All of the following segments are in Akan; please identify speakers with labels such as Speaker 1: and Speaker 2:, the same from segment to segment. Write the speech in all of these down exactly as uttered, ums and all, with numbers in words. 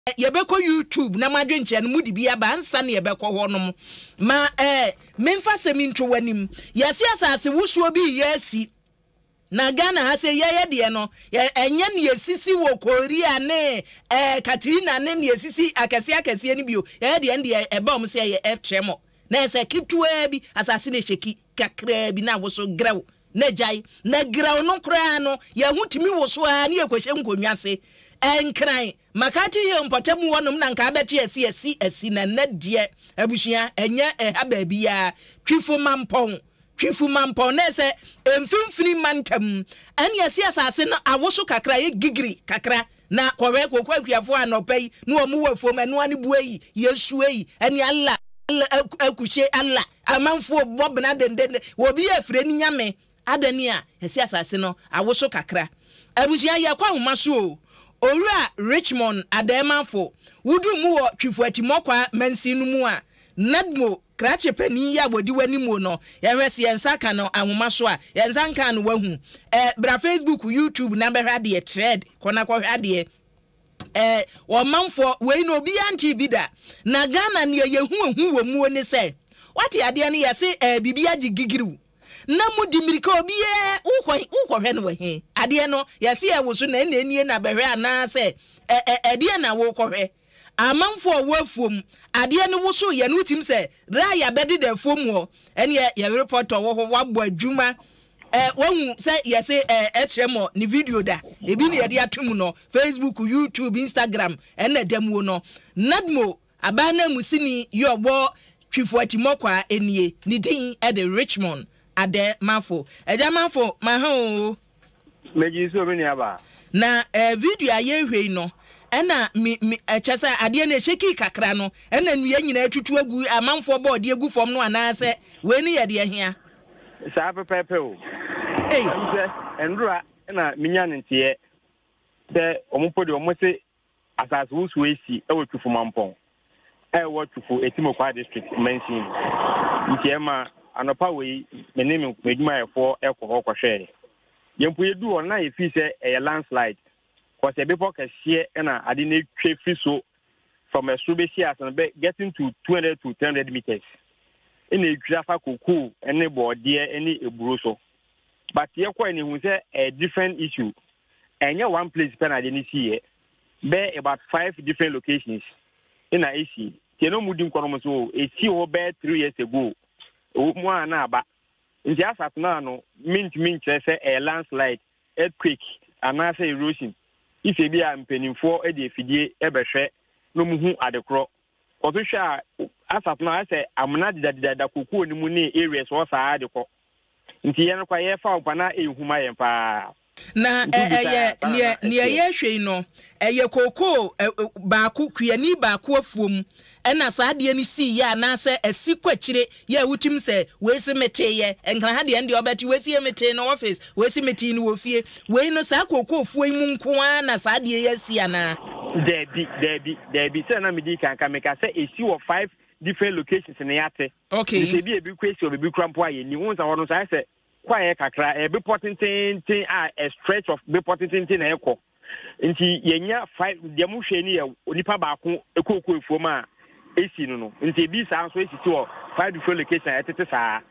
Speaker 1: yebeko YouTube na madwenche no mudi bia ba ansa na yebeko honom ma eh memfa seminto wanim yesi asase wusuo bi yesi na Ghana ha se yeye de no enye ne yesisi wo Korea ne eh Katrina ne ne yesisi akese akese ni bio yeye de ende eba om se ye Tremor na se kitwa bi asase ne sheki kakra bi na wo so grew na jai na grew no kra no ye hutimi wo so a ne yekwehye nkonwa se enkran makati ye mpotemu wonum na nka abeti esi esi esi na nadie abushia enye ha ba bia Twifo Mampong Twifo Mampong na se emfimfini mantam ene yesi asase no awoso kakra ye gigiri kakra na kwawe kokwa akuafo anopai na omu wafo manu ane buayi yesuayi ene alla akuche alla amanfo bobna dendende obi afire ni nyame adani a yesi asase no awoso kakra abushia ye kwa homaso Ora Richmond Ademafo wudu mu wo Twifo atimokwa mansinu mu a nadmo krache pani ya bodi wani mu no yehwese yensa ka no anwoma so a yensa nka no wahu eh bra Facebook YouTube na behwa de thread kona kwa hwa de eh wo manfo we no obi anti bida na Ghana ne yehu ehu wo mu oni se wati ade ne yese eh bibia gigigiru na mudi mirika obi e ukwo ukwo hwe no he ade no yesi e wo so na na enie na behwe ana se ade na wo kwohwe amanfo wafuom ade ne wo so ye no tim se ra ya bedi da fom wo ene ye report wo ho wabo adwuma eh wahu se yesi e Tremor ni video da ebi ne ye atum no Facebook YouTube Instagram ene dem wo no nadmo abana musini yobo Twifo atimokwa enie ni din e de Richmond ade mafo eja mafo ma ho
Speaker 2: meji so me ni aba
Speaker 1: na eh video aye hwei no ena mi echesa ade na sheki kakra no ena nuya nyina atutu agu amanfo board egu fom no anase we ni ye de hia
Speaker 2: sa pepepe o
Speaker 1: eh
Speaker 2: endura na minya ntie de omopo de omose asase wusu esi e wo Twifo Mampong e wo Twifo etimokwa district mention ntie ma anopa we menim meduma efo ekwo kwhwe yempu yedu ona efi se e landslide cause e be pokahie na ade na twe fi so from a subesi as be getting to two hundred to three hundred meters in a grafa koku ene bode ene eburo so but ye kwa ni hu se a different issue enye one place pen ade ni see be about five different locations in a issue teno mudi nkono so e si ho be three years ago mo ana aba nti asat na no mint mint say a landslide earthquake and say erosion if e bia mpenimfo e de fidie e behwe no muhu adekro otohwa asat na say amuna didadida da kokuo ni mu ni areas wo saa adekro nti ye no kwa ye fa opana ehuma ye pa
Speaker 1: na eye ne ne ye hwei no eye koko baako kuani baako afuom ena saade ni si ya na se esi kwachire ya wutim se we se mete ye enkran ha de ndi obati we si mete no office we si mete ni wo fie we no sa koko ofuo mu nko na saade ya si ana
Speaker 2: debi debi debi se na medi kan kan meka se esi wo five different locations in yate
Speaker 1: okay
Speaker 2: se bi e bi kwesi obi krampo aye ni won sa wono sa se kwae kakra e be potentin tin a a stretch of be potentin tin na ekọ nti yenya five de mu hwe ni ya onipa baako ekoko efuom a esi no no nti bi sa so esi to five different location etete saa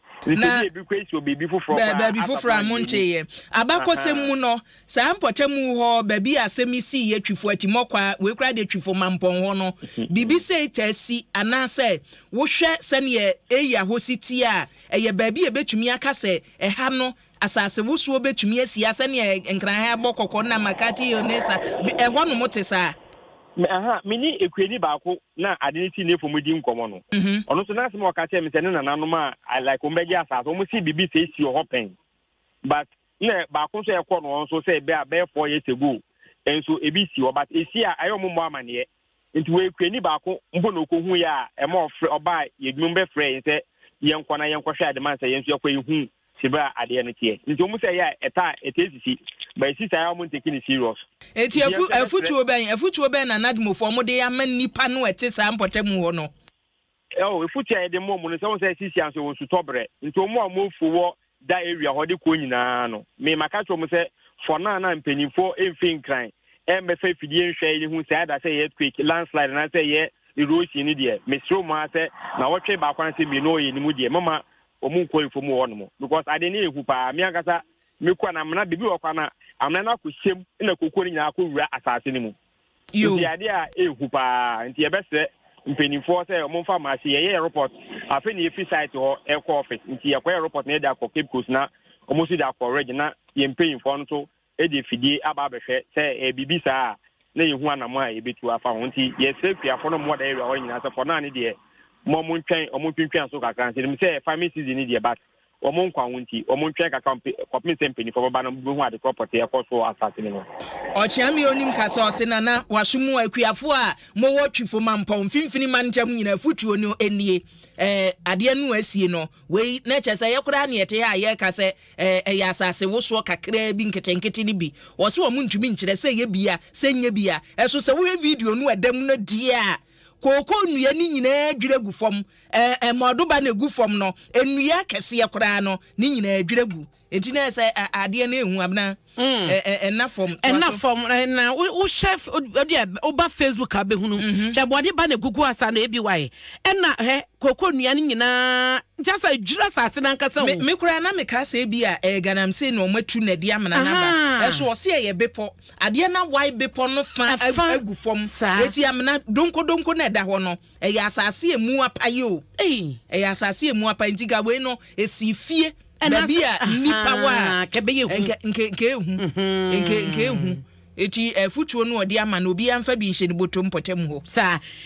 Speaker 2: nti bi kwesi obi foforo ba
Speaker 1: ba bi foforo amonche ye abakosem mu no sa mpotemu ho ba bi asemi si ye Twifo atimokwa we kra de Twifo Mampong ho no bibi sei tasi anase wo hwe sene eya hositi a eye ba bi e betumi aka se e ha no asase wusuo betumi asi asene enkran ha bokoko na makati yonesa e ho no motesa
Speaker 2: aha mini ekwani baako na adeniti ne fomudi nkomo no ono so na se mo ka che me se ne nananom a like ombeje asase o mo si bibi se esi o hopen but na baako so ekọ no so se be a be four years ago enso ebi si o but esi a ayo mo mo amane nti we ekwani baako mbo na okohu ya e mo oba yedwum be frɛ se yenkɔ na yenkɔ hwɛ ademan se yenso ekɔ ehu sibra ade ne tie nti o mo se ya eta etesisi ba esi sa ya mo take ni serious
Speaker 1: eti afu afutuo ben afutuo ben na nadmofo mo de ama nipa no ete sa mpotemu ho no
Speaker 2: oh efutua ye de mo mo no se won se sisi anso won su tobre nti o mo amofu wo da area ho de ko nyina no me maka to mo se for na na mpanimfo emfi nkran em be fe fidie nhwe ni hu say that say earthquake landslide na say ye erosion ni de mesro ma say na wotwe ba kwan say bi no ye ni mu de mama omu ko info mu wono because ade ni ehu pa mi ankasa me kwa na mna bibi wo kwa na amna na ko hyem na kokori nya ko wura asase ni mu yo di ade a ehu pa nti e be se mpenifo say omu fa ma ye ye report afi ni efi site ho e ko office nti ye kwa report na e da ko Cape Coast na omu si da ko region ye mpenifo no so e de fidie aba behwe say e bibi saa na yehu anamo a ebetu afa ho nti ye se fiafo no mo da area ho nyina se for na ne de mo mo ntwen o mo twentwen so kakra nti dem say family season ni de back o mo nkwa ho nti o mo ntwen kakra kopin sempeni for baba no bu hu ade property e ko so asase ni no
Speaker 1: o chiami onim kasa o se na na wasumu akuafo a mo wo twifo Mampong finfini manjam nyina futuo no enie eh ade anu asie no we na chese ye kura na yete ha ye ka se eh ya asase wo so kakra bi nketenkete ni bi o se o mo ntumi nkire se ye bia se nya bia eso se wo video no edam no dia koko nnua ni nyina adwire gu fom eh eh modoba na gu fom no ennua kese ye kura no ni nyina adwire gu enti na se ade na ehu abna eh eh na fom
Speaker 3: na fom na wo chef odi oba Facebook abehunu che body ba na gugu asa na ebi wae na he koko nnua ni nyina ntasa adwira sase na nkasa wo
Speaker 1: me kura na me ka se bi a eh ganam se na o matu na dia amana na ba eso o se ye bepo ade na wai bepo no fa agu fom eti amana donko donko na da ho no eh ya asase emu apaye o eh eh asase emu apaye ntiga we no esi fie na bia nipa wa
Speaker 3: kebe
Speaker 1: nke nke ehu nke nke ehu eti futuo no odi ama na obi amfa bi hye ni botom potem ho
Speaker 3: sa